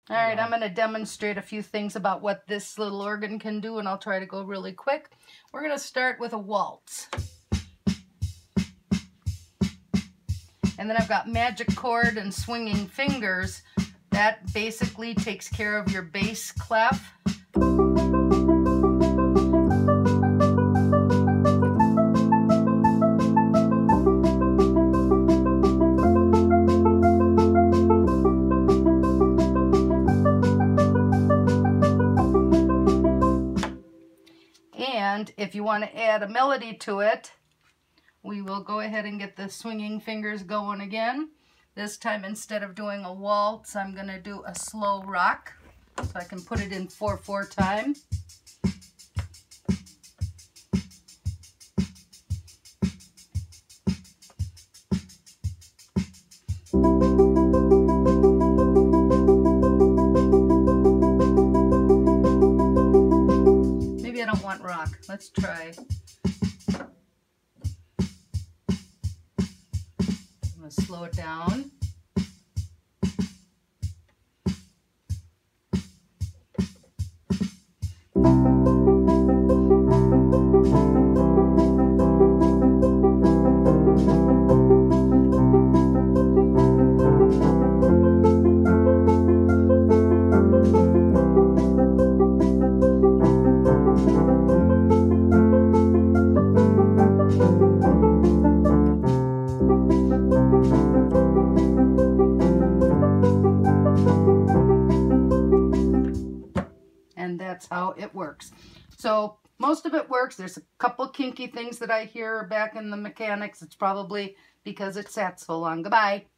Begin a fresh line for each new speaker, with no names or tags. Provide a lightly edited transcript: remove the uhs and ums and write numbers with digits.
All right, I'm going to demonstrate a few things about what this little organ can do, and I'll try to go really quick. We're going to start with a waltz. And then I've got magic chord and swinging fingers. That basically takes care of your bass clef. And if you want to add a melody to it, we will go ahead and get the swinging fingers going again. This time, instead of doing a waltz, I'm going to do a slow rock. So I can put it in 4/4 time. Maybe I don't want rock. Let's try. I'm going to slow it down. And that's how it works. So most of it works. There's a couple kinky things that I hear back in the mechanics. It's probably because it sat so long. Goodbye.